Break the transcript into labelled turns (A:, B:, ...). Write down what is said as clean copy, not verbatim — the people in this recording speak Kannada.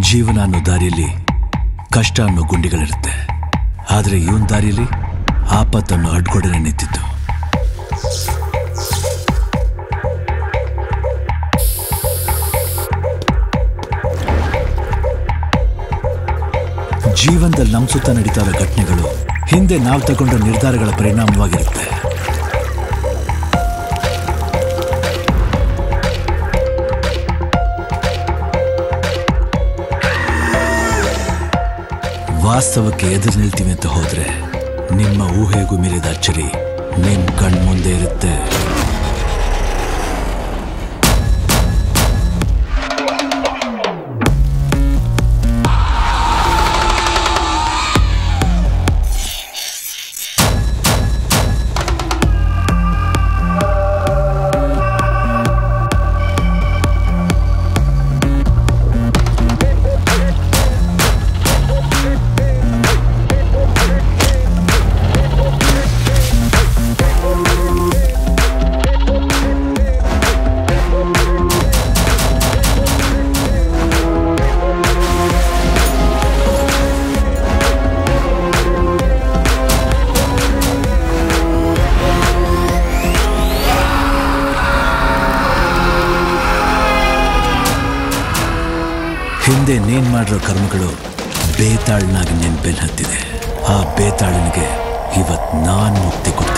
A: ಜೀವನ ಅನ್ನೋ ದಾರಿಯಲ್ಲಿ ಕಷ್ಟ ಅನ್ನೋ ಗುಂಡಿಗಳಿರುತ್ತೆ. ಆದರೆ ಇವನ್ ದಾರಿಯಲ್ಲಿ ಆಪತ್ತನ್ನು ಅಡ್ಗೊಡನೆ ನಿಂತಿತ್ತು. ಜೀವನದಲ್ಲಿ ನಮ್ಮ ಸುತ್ತ ನಡೀತಾ ಇರೋ ಘಟನೆಗಳು ಹಿಂದೆ ನಾವು ತಗೊಂಡ ನಿರ್ಧಾರಗಳ ಪರಿಣಾಮವಾಗಿರುತ್ತೆ. ವಾಸ್ತವಕ್ಕೆ ಎದುರು ನಿಲ್ತೀವಿ ಅಂತ ಹೋದ್ರೆ ನಿಮ್ಮ ಊಹೆಗೂ ಮೀರಿದ ಅಚ್ಚರಿ ನಿಮ್ ಕಣ್ಮುಂದೆ ಇರುತ್ತೆ. ಹಿಂದೆ ನೀನ್ ಮಾಡಿರೋ ಕರ್ಮಗಳು ಬೇತಾಳನಾಗಿ ನೆನ್ಪೆನ್ ಹತ್ತಿದೆ. ಆ ಬೇತಾಳನಿಗೆ ಇವತ್ತು ನಾನು ಮುಕ್ತಿ ಕೊಡ್ತೀನಿ.